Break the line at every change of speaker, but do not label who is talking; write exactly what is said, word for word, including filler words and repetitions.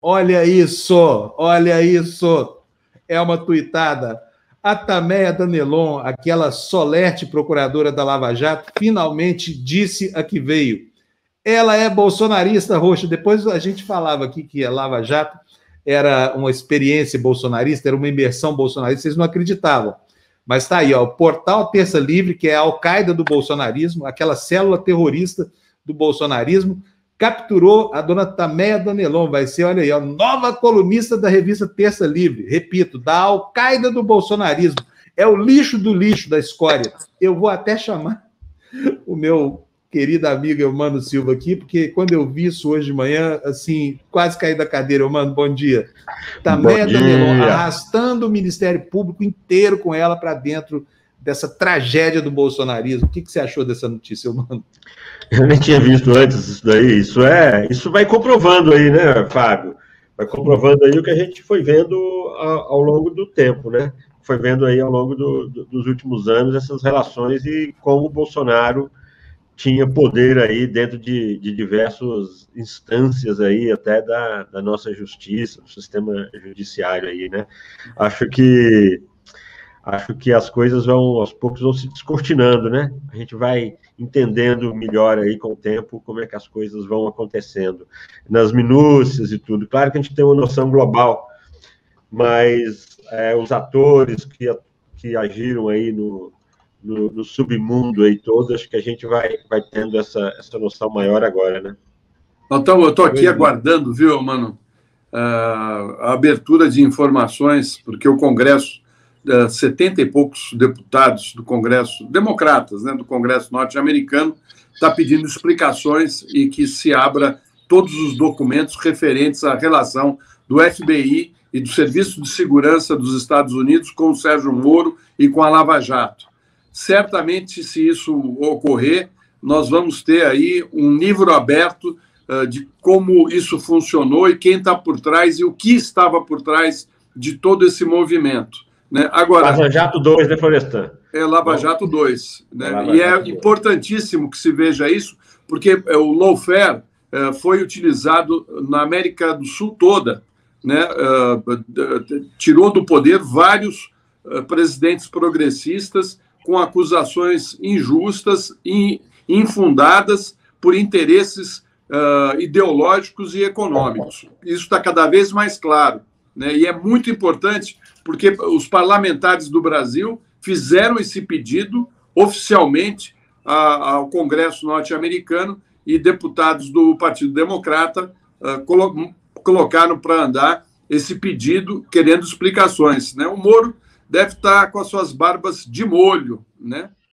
Olha isso, olha isso. É uma tuitada. A Tameia Danelon, aquela solerte procuradora da Lava Jato, finalmente disse a que veio. Ela é bolsonarista, Roxa. Depois a gente falava aqui que a Lava Jato era uma experiência bolsonarista, era uma imersão bolsonarista, vocês não acreditavam. Mas está aí, ó, o portal Terça Livre, que é a Al-Qaeda do bolsonarismo, aquela célula terrorista do bolsonarismo, capturou a dona Tameia Danelon, vai ser, olha aí, a nova colunista da revista Terça Livre, repito, da Al-Qaeda do bolsonarismo. É o lixo do lixo da escória. Eu vou até chamar o meu querido amigo Eumano Silva aqui, porque quando eu vi isso hoje de manhã, assim, quase caí da cadeira. Eumano, bom dia. Tameia Danelon arrastando o Ministério Público inteiro com ela para dentro dessa tragédia do bolsonarismo. O que, que você achou dessa notícia, Eumano?
Eu nem tinha visto antes isso daí. Isso, é, isso vai comprovando aí, né, Fábio? Vai comprovando aí o que a gente foi vendo ao, ao longo do tempo, né? Foi vendo aí ao longo do, do, dos últimos anos essas relações e como o Bolsonaro tinha poder aí dentro de, de diversas instâncias aí, até da, da nossa justiça, do sistema judiciário aí, né? Acho que acho que as coisas vão, aos poucos, vão se descortinando, né? A gente vai entendendo melhor aí com o tempo como é que as coisas vão acontecendo, nas minúcias e tudo. Claro que a gente tem uma noção global, mas é, os atores que, que agiram aí no No, no submundo aí todo, acho que a gente vai, vai tendo essa, essa noção maior agora, né?
Então, eu estou aqui aguardando, viu, mano, a abertura de informações, porque o Congresso, setenta e poucos deputados do Congresso, democratas, né, do Congresso norte-americano, está pedindo explicações e que se abra todos os documentos referentes à relação do F B I e do Serviço de Segurança dos Estados Unidos com o Sérgio Moro e com a Lava Jato. Certamente, se isso ocorrer, nós vamos ter aí um livro aberto uh, de como isso funcionou e quem está por trás e o que estava por trás de todo esse movimento. Né? Agora,
Lava Jato dois, né, Florestan?
É Lava Jato dois. Né?
Lava
E
Jato
é
dois. Importantíssimo
que se veja isso, porque o lawfare uh, foi utilizado na América do Sul toda. Né? Uh, tirou do poder vários uh, presidentes progressistas com acusações injustas e infundadas por interesses uh, ideológicos e econômicos. Isso está cada vez mais claro, né? E é muito importante porque os parlamentares do Brasil fizeram esse pedido oficialmente a, ao Congresso norte-americano e deputados do Partido Democrata uh, colo colocaram para andar esse pedido querendo explicações, né? O Moro deve estar com as suas barbas de molho, né?